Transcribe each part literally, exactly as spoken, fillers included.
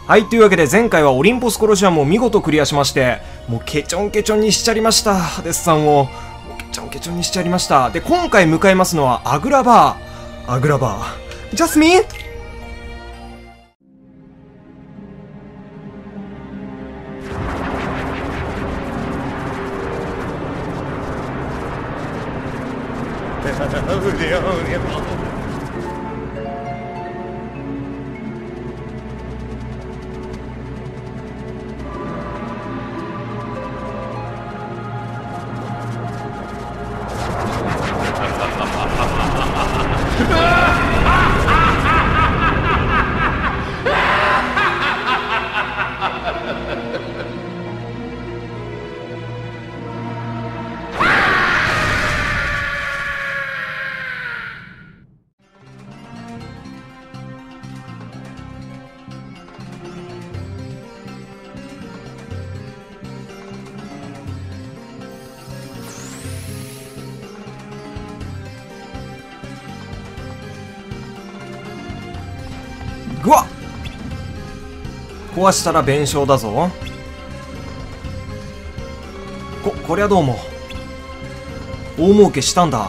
はい、というわけで前回はオリンポスコロシアムを見事クリアしまして、もうケチョンケチョンにしちゃりました。ハデスさんを。もうケチョンケチョンにしちゃりました。で、今回向かいますのはアグラバー。アグラバー。ジャスミンぐわっ、壊したら弁償だぞ。こ、こりゃどうも。大儲けしたんだ。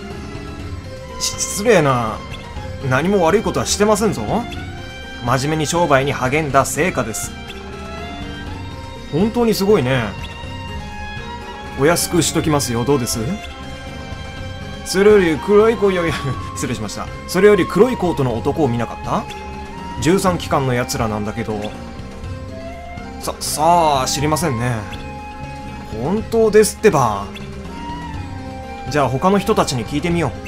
失礼な。何も悪いことはしてませんぞ。真面目に商売に励んだ成果です。本当にすごいね。お安くしときますよ。どうです？それより黒いコート、失礼しました。それより黒いコートの男を見なかった？じゅうさん機関のやつらなんだけど。さ、さあ、知りませんね。本当ですってば。じゃあ他の人たちに聞いてみよ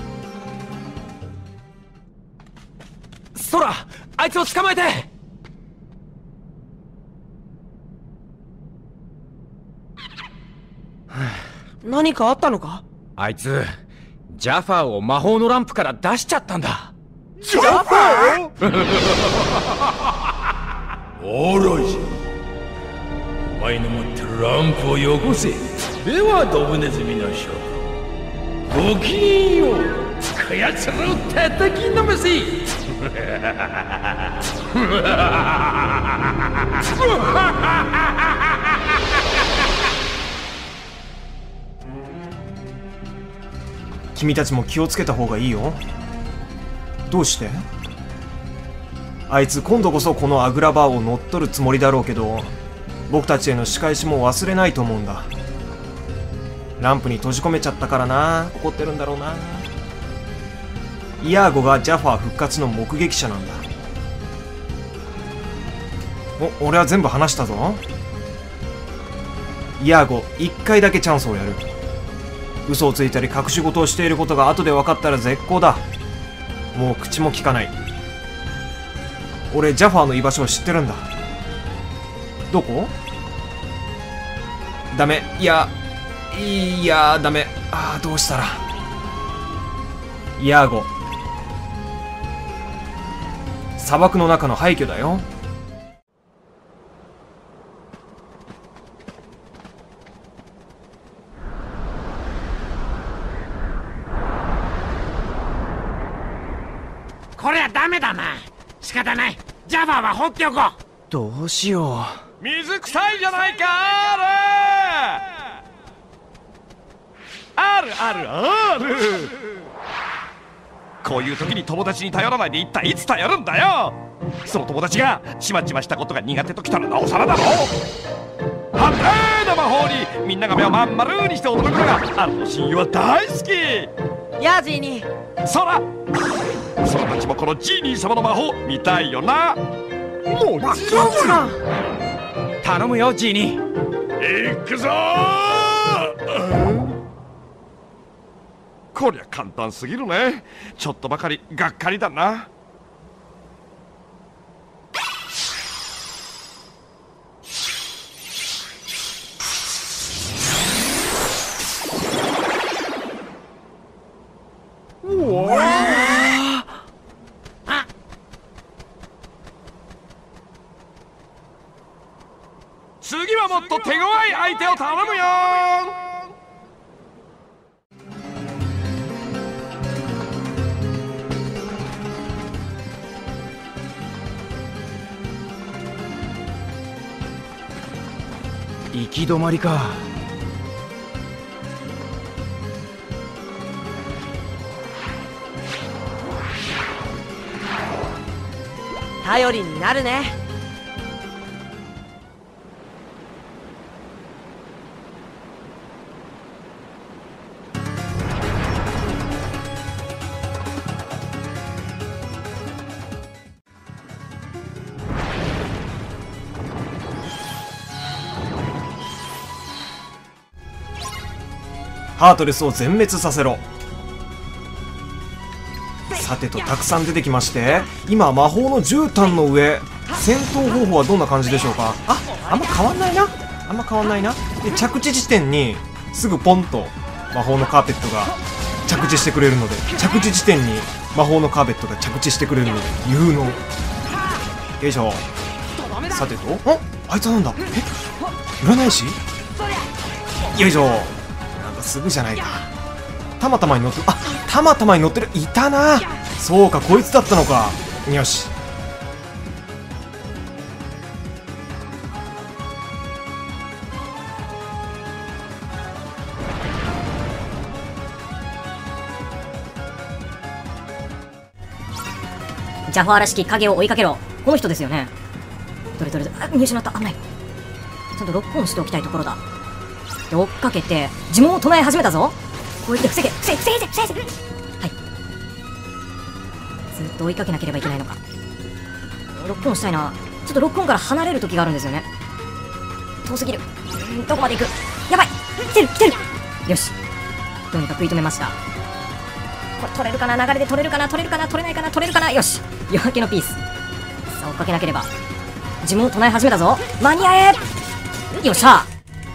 う。ソラ、あいつを捕まえて。何かあったのか？あいつ、ジャファーを魔法のランプから出しちゃったんだ。ジャファー？ おろいじゃ。お前の持ってるランプをよこせ。ではドブネズミの将軍、ごきげんよう。こやつらを叩きのめせ。 君たちも気をつけた方がいいよ。どうして？あいつ今度こそこのアグラバーを乗っ取るつもりだろうけど、僕たちへの仕返しも忘れないと思うんだ。ランプに閉じ込めちゃったからな。怒ってるんだろうな。イヤーゴがジャファー復活の目撃者なんだ。お、俺は全部話したぞ。イヤーゴ、一回だけチャンスをやる。嘘をついたり隠し事をしていることが後で分かったら絶好だ。もう口も聞かない。俺ジャファーの居場所を知ってるんだ。どこ？ダメ。いやいやダメ。ああ、どうしたら。ヤーゴ、砂漠の中の廃墟だよ。 こりゃダメだな。仕方ない。ジャファーは放っておこう。どうしよう。水臭いじゃないか。あるあるあるある。こういう時に友達に頼らないで一体いつ頼るんだよ。その友達がちまちましたことが苦手ときたらなおさらだろ。判定の魔法にみんなが目をまん丸にして驚くのがあの親友は大好き。 やあジーニー。そらそらたちもこのジーニー様の魔法見たいよな。もちろん頼むよジーニー。 行くぞー。こりゃ簡単すぎるね。ちょっとばかりがっかりだな。うわあ、次はもっと手強い相手を頼むよ。 行き止まりか。 頼りになるね。 ハートレスを全滅させろ。さてと、たくさん出てきまして、今魔法の絨毯の上、戦闘方法はどんな感じでしょうか。あ、あんま変わんないな。あんま変わんないな。で、着地地点にすぐポンと魔法のカーペットが着地してくれるので、着地地点に魔法のカーペットが着地してくれるので有能。よいしょ。さてと、あ、あいつはなんだ。え、占い師。よいしょ。なんかすぐじゃないか。たまたまに乗ってる。あ、たまたまに乗ってる。いたな。そうか、こいつだったのか。よし。 ジャファーらしき影を追いかけろ。この人ですよね。どれどれどれ。あ、見失った。危ない。ちゃんとロックオンしておきたいところだ。で、追っかけて呪文を唱え始めたぞ。こうやって防げ防げ防げ防げ。はい。ずっと追いかけなければいけないのか。ロックオンしたいな。ちょっとロックオンから離れる時があるんですよね。遠すぎる。ん、どこまで行く。やばい。来てる来てる。よし、どうにか食い止めました。これ取れるかな。流れで取れるかな。取れるかな。取れないかな。取れるかな。よし、夜明けのピース。さあ、追っかけなければ。呪文を唱え始めたぞ。間に合え。よっしゃ。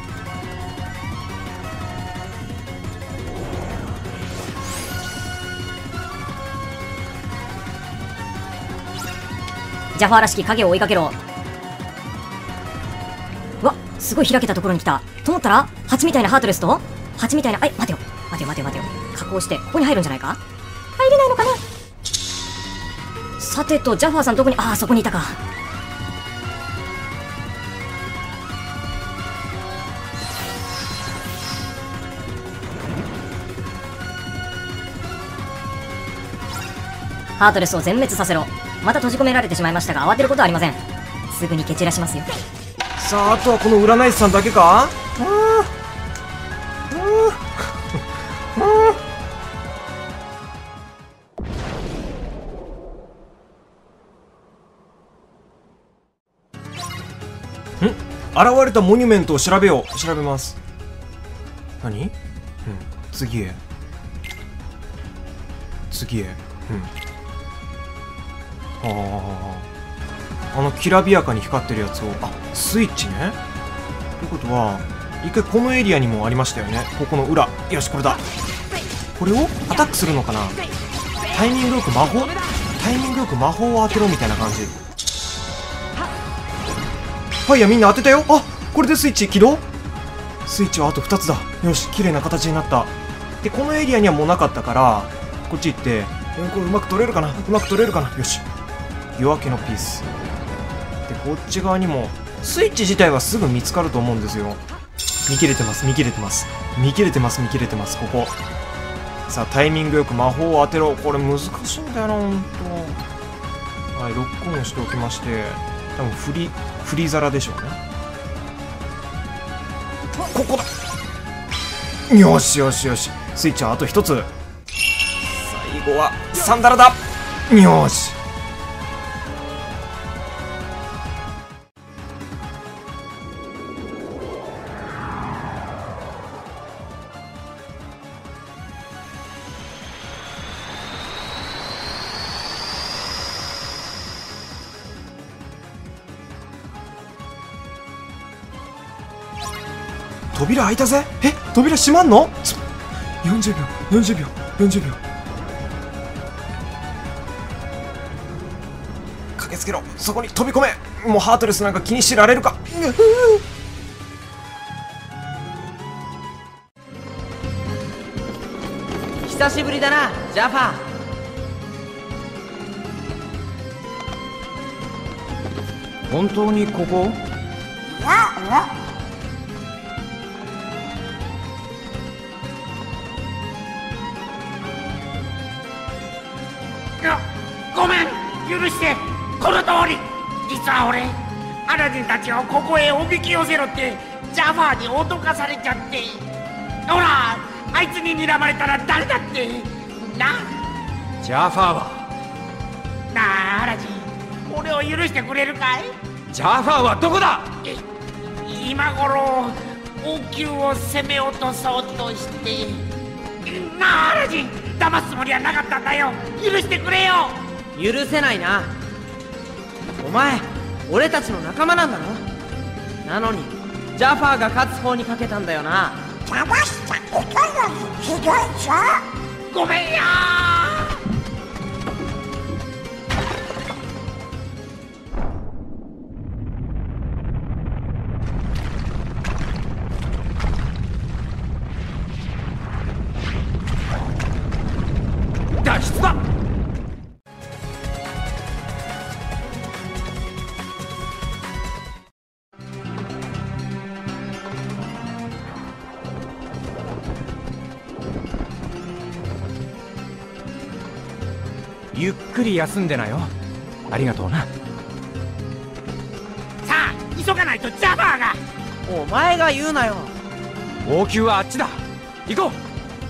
ジャファーらしき影を追いかけろ。うわ、すごい開けたところに来たと思ったら、蜂みたいなハートレスと蜂みたいな、あい、待てよ待てよ待てよ待てよ、加工してここに入るんじゃないか。入れないのかな。さてと、ジャファーさんどこに、ああ、そこにいたか。ハートレスを全滅させろ。また閉じ込められてしまいましたが、慌てることはありません。すぐに蹴散らしますよ。 さあ、あとはこの占い師さんだけか。ん、現れたモニュメントを調べよう。調べます。何？うん、次へ次へ。うん、ああ、あのきらびやかに光ってるやつを、あ、スイッチね。ということは一回このエリアにもありましたよね。ここの裏。よし、これだ。これをアタックするのかな。タイミングよく魔法タイミングよく魔法を当てろみたいな感じ。はいや、みんな当てたよ。あ、これでスイッチ起動。スイッチはあとふたつだ。よし、綺麗な形になった。で、このエリアにはもうなかったから、こっち行って、これうまく取れるかな。うまく取れるかな。よし、夜明けのピースで、こっち側にもスイッチ自体はすぐ見つかると思うんですよ。見切れてます見切れてます見切れてます見切れてます。ここさあ、タイミングよく魔法を当てろ。これ難しいんだよな、ほんと。はい、ロックオンしておきまして、多分振り振り皿でしょうね。ここだ。よしよしよし、スイッチはあとひとつ。最後はサンダルだ。よし、扉開いたぜ。え、扉閉まんの。よんじゅうびょうよんじゅうびょうよんじゅうびょう。駆けつけろ。そこに飛び込め。もうハートレスなんか気にしてられるか。 久しぶりだな、ジャファー。 本当にここ？ 許して。この通り、実は俺アラジンたちをここへおびき寄せろってジャファーに脅かされちゃって。ほら、あいつに睨まれたら誰だってな。 ジャファーはなあ、アラジン、俺を許してくれるかい？ ジャファーはどこだ？ 今頃王宮を攻めようとそうとして。なあ、アラジン、騙すつもりはなかったんだよ。許してくれよ。 許せないな。お前俺たちの仲間なんだろ。なのにジャファーが勝つ方にかけたんだよな。 騙したことよりひどいぞ。ごめんよー。脱出だ。ゆっくり休んでなよ。ありがとうな。 さあ、急がないとジャファーが。 お前が言うなよ。 王宮はあっちだ。行こう。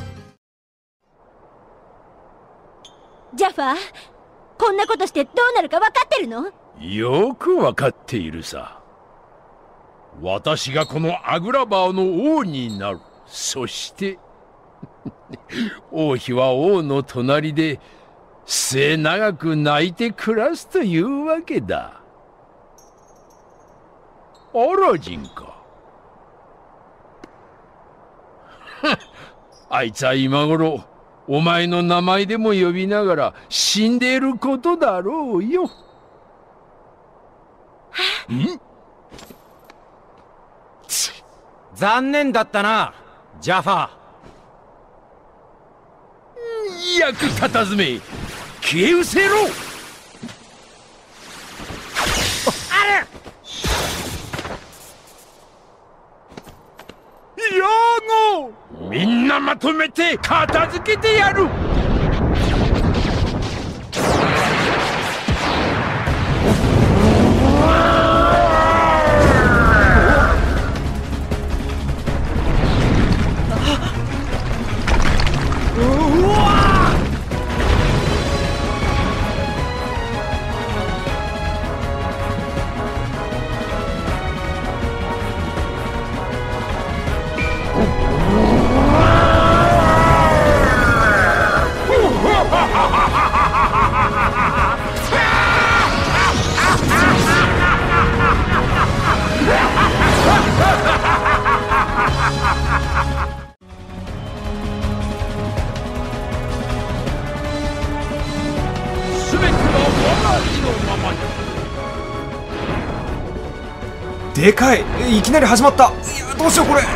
ジャファー、こんなことしてどうなるか分かってるの？ よくわかっているさ。私がこのアグラバーの王になる。そして王妃は王の隣で末永く泣いて暮らすというわけだ。アラジンか。あいつは今頃お前の名前でも呼びながら死んでいることだろうよ。ん？ 残念だったな、ジャファー。 役立たずめ、消え失せろ。 ある。 ヤゴ、みんなまとめて片付けてやる。 でかい。いきなり始まった。いや、どうしようこれ。う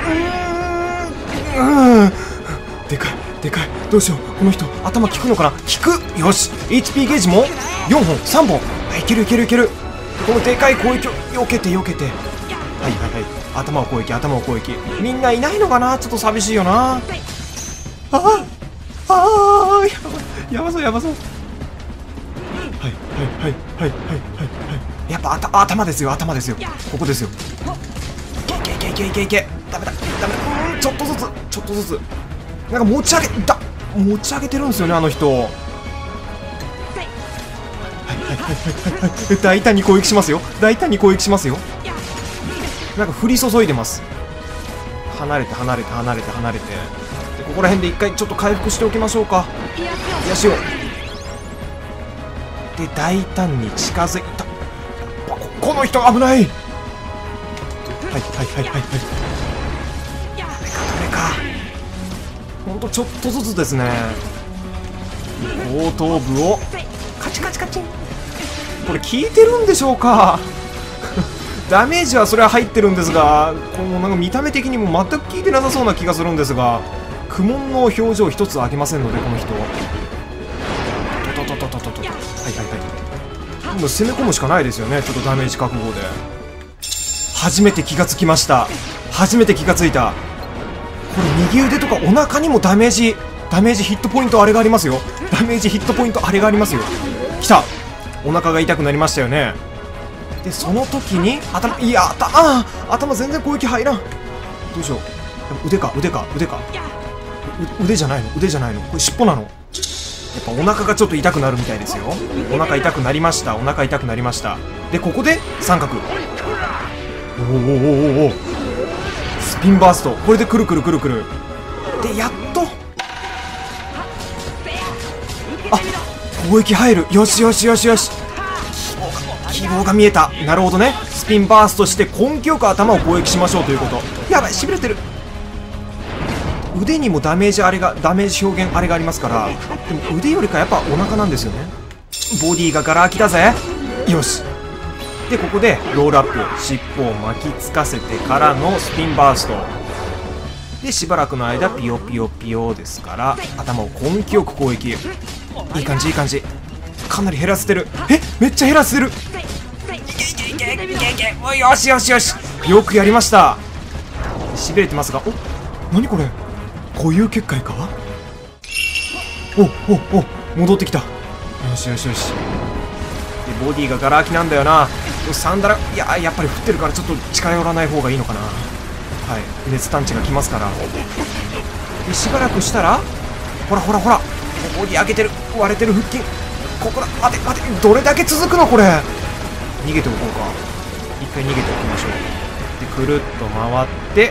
ーん、でかいでかい。どうしよう、この人頭効くのかな。効く。よし、 エイチピー ゲージもよんほんさんぼん。あ、いけるいけるいける。このでかい攻撃を避けて避けて。はいはいはい、頭を攻撃頭を攻撃。みんないないのかな。ちょっと寂しいよな。あああー、やばそうやばそう。はいはいはいはいはいはいはい。やっぱ頭頭ですよ頭ですよ。ここですよ。いけいけいけいけいけ。ダメだダメだ。うん、ちょっとずつちょっとずつなんか持ち上げだ持ち上げてるんですよね、あの人。はいはいはいはいはい。大胆に攻撃しますよ。大胆に攻撃しますよ。なんか降り注いでます。離れて離れて離れて離れて。でここら辺で一回ちょっと回復しておきましょうか。癒しを。で大胆に近づいた。こ, この人危ない。はいはいはいはいはい。ダメかダメか。ほんとちょっとずつですね。後頭部をカチカチカチン。これ効いてるんでしょうか。ダメージはそれは入ってるんですが、このなんか見た目的にも全く効いてなさそうな気がするんですが、苦悶の表情一つ上げませんので、この人。トトトトトトト。はいはいはい。もう攻め込むしかないですよね。ちょっとダメージ覚悟で。初めて気がつきました。初めて気がついた。これ右腕とかお腹にもダメージダメージヒットポイントあれがありますよ。ダメージヒットポイントあれがありますよ。きた。 お腹が痛くなりましたよね。でその時に頭、いや頭、あ頭全然攻撃入らん。どうしよう。腕か腕か腕か腕じゃないの腕じゃないのこれ尻尾なの。やっぱお腹がちょっと痛くなるみたいですよ。お腹痛くなりました。お腹痛くなりました。でここで三角、おおおおお、スピンバースト、これでくるくるくるくるでやっと、あ攻撃入る。よしよしよしよし、希望が見えた。なるほどね。スピンバーストして根気よく頭を攻撃しましょうということ。やばい、しびれてる。腕にもダメージあれがダメージ表現あれがありますから、でも腕よりかやっぱお腹なんですよね。ボディがガラ空きだぜ。よし。でここでロールアップ、尻尾を巻きつかせてからのスピンバーストで、しばらくの間ピヨピヨピヨですから、頭を根気よく攻撃。いい感じいい感じ、かなり減らせてる。えめっちゃ減らせてる。いけいけいけいけいけいけ、おい、よしよしよし、よくやりました。しびれてますが、お何これ、固有結界か。おおお戻ってきた。よしよしよし。でボディがガラ空きなんだよな。サンダラ、いややっぱり降ってるからちょっと近寄らない方がいいのかな。はい、熱探知が来ますから。でしばらくしたら、ほらほらほら、ボディ開けてる、割れてる腹筋、ここだ。待て待て、どれだけ続くのこれ。逃げておこうか。一回逃げておきましょう。でくるっと回って、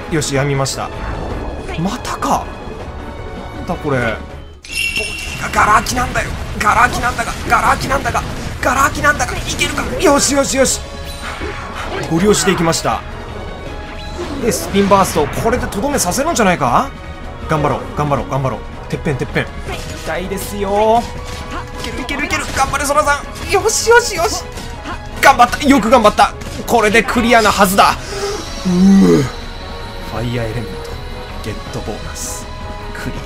よしやみました。またか。なんだこれ、ボディがガラ空きなんだよ。ガラ空きなんだがガラ空きなんだがガラ空きなんだがいけるか。よしよしよし、ご利用していきました。でスピンバースト、これでとどめさせるんじゃないか。頑張ろう頑張ろう頑張ろう。てっぺんてっぺん、痛いですよ。いけるいけるいける、頑張れソラさん。よしよしよし、頑張った、よく頑張った。これでクリアなはずだ。うー、ファイヤーエレメントゲットボーナスクリ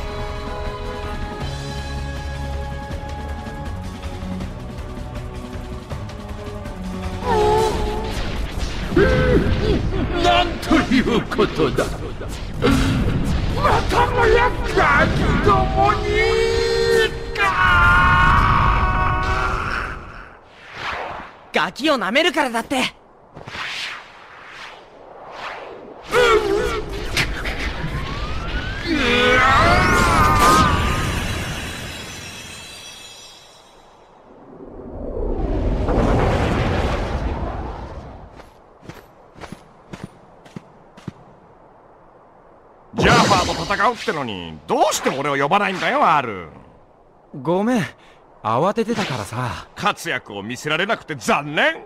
ア。なんということだ。またもやガキどもにガキを舐めるからだって。 ジャーファーと戦うってのに、どうして俺を呼ばないんだよ、アール。 ごめん、慌ててたからさ。 活躍を見せられなくて残念。ん？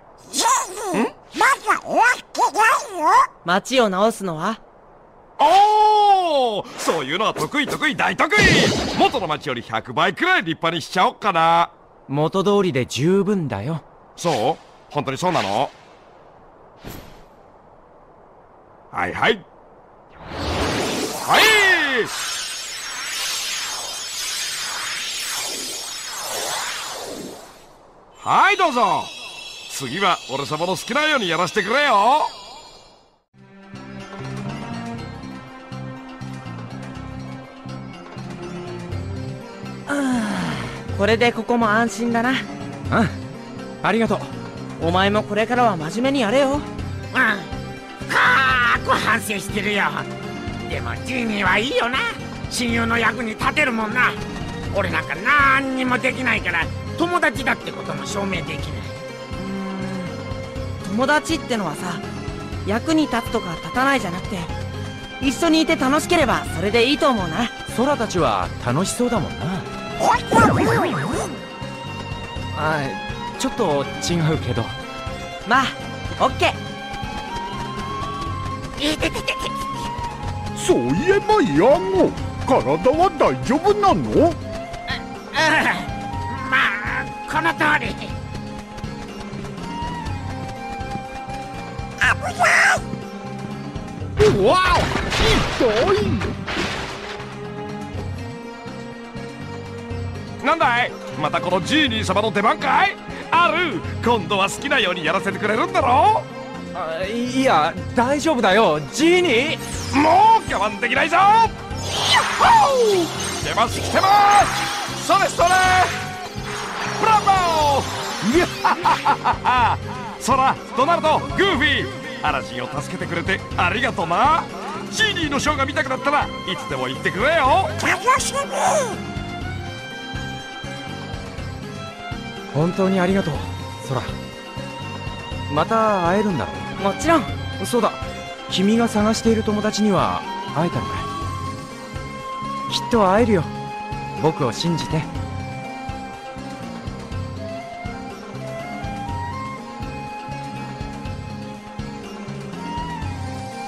町を直すのは？ おー、そういうのは得意得意大得意。元の町よりひゃくばいくらい立派にしちゃおっかな。 元通りで十分だよ。 そう？本当にそうなの？はいはいはい。はいどうぞ。次は俺様の好きなようにやらせてくれよ。 これでここも安心だな。 うん、ありがとう。 お前もこれからは真面目にやれよ。 うん、深く反省してるよ。でもジーニーはいいよな。親友の役に立てるもんな。俺なんか何にもできないから友達だってことも証明できない。 友達ってのはさ、役に立つとか立たないじゃなくて、一緒にいて楽しければそれでいいと思うな。 空たちは楽しそうだもんな。あ、ちょっと違うけど。 まあオッケー。 そういえばヤゴ、体は大丈夫なの？ まあこの通り。 うわあ、痛い。 なんだい、またこのジーニー様の出番かい？ある、今度は好きなようにやらせてくれるんだろ？ あ、いや大丈夫だよジーニー。 もう我慢できないぞ。来てます来てます。それそれ、ブラボー。 そらドナルド、グーフィー、アラジンを助けてくれてありがとな。ジーニーのショーが見たくなったらいつでも言ってくれよ。 楽しみ。 本当にありがとう、ソラ。また会えるんだろう。 もちろん。 そうだ、君が探している友達には会えたのかい？きっと会えるよ、僕を信じて。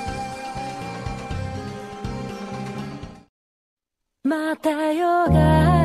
また夜が